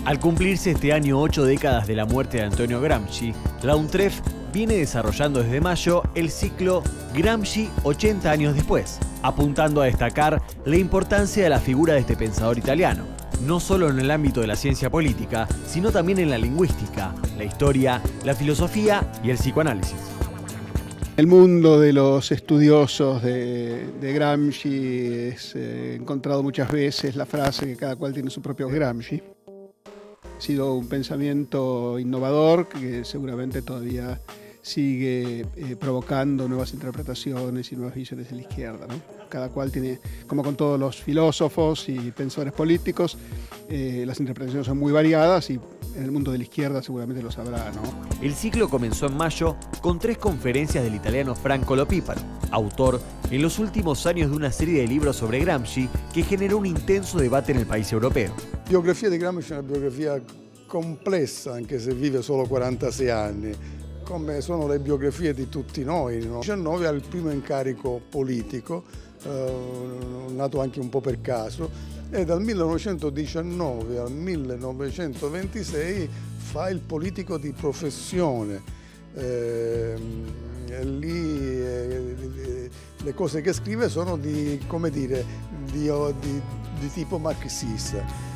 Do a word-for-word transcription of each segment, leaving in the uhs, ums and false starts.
Al cumplirse este año ocho décadas de la muerte de Antonio Gramsci, la UNTREF viene desarrollando desde mayo el ciclo Gramsci ochenta años después, apuntando a destacar la importancia de la figura de este pensador italiano, no solo en el ámbito de la ciencia política, sino también en la lingüística, la historia, la filosofía y el psicoanálisis. El mundo de los estudiosos de, de Gramsci es eh, encontrado muchas veces la frase que cada cual tiene su propio Gramsci. Ha sido un pensamiento innovador que seguramente todavía sigue eh, provocando nuevas interpretaciones y nuevas visiones de la izquierda, ¿no? Cada cual tiene, como con todos los filósofos y pensadores políticos, eh, las interpretaciones son muy variadas y en el mundo de la izquierda seguramente lo sabrá, ¿no? El ciclo comenzó en mayo con tres conferencias del italiano Franco Lopíparo, autor en los últimos años de una serie de libros sobre Gramsci que generó un intenso debate en el país europeo. La biografia di Gramsci è una biografia complessa, anche se vive solo quarantasei anni, come sono le biografie di tutti noi. Nel diciannove ha il primo incarico politico, eh, nato anche un po' per caso, e dal millenovecentodiciannove al millenovecentoventisei fa il politico di professione. Eh, lì eh, le cose che scrive sono di, come dire, di, di, di tipo marxista.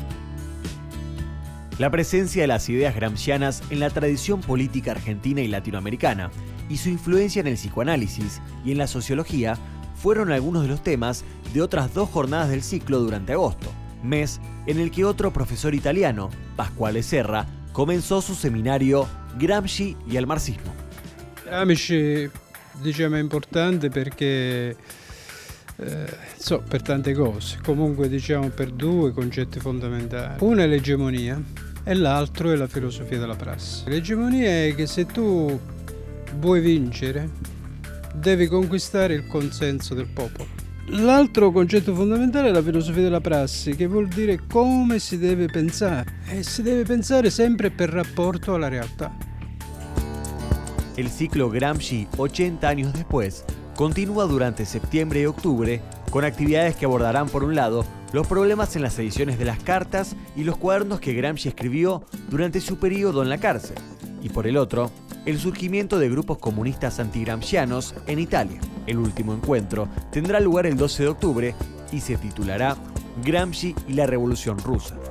La presencia de las ideas gramscianas en la tradición política argentina y latinoamericana y su influencia en el psicoanálisis y en la sociología fueron algunos de los temas de otras dos jornadas del ciclo durante agosto, mes en el que otro profesor italiano, Pasquale Serra, comenzó su seminario Gramsci y el marxismo. Gramsci, diciamo, è importante perché eh, so, per tante cose, comunque diciamo per due concetti fondamentali. Uno è l'egemonia e l'altro è la filosofia della prassi. L'egemonia è che se tu vuoi vincere devi conquistare il consenso del popolo. L'altro concetto fondamentale è la filosofia della prassi, che vuol dire come si deve pensare. E si deve pensare sempre per rapporto alla realtà. El ciclo Gramsci ochenta años después continúa durante septiembre y octubre con actividades que abordarán, por un lado, los problemas en las ediciones de las cartas y los cuadernos que Gramsci escribió durante su periodo en la cárcel, y por el otro, el surgimiento de grupos comunistas antigramscianos en Italia. El último encuentro tendrá lugar el doce de octubre y se titulará Gramsci y la Revolución Rusa.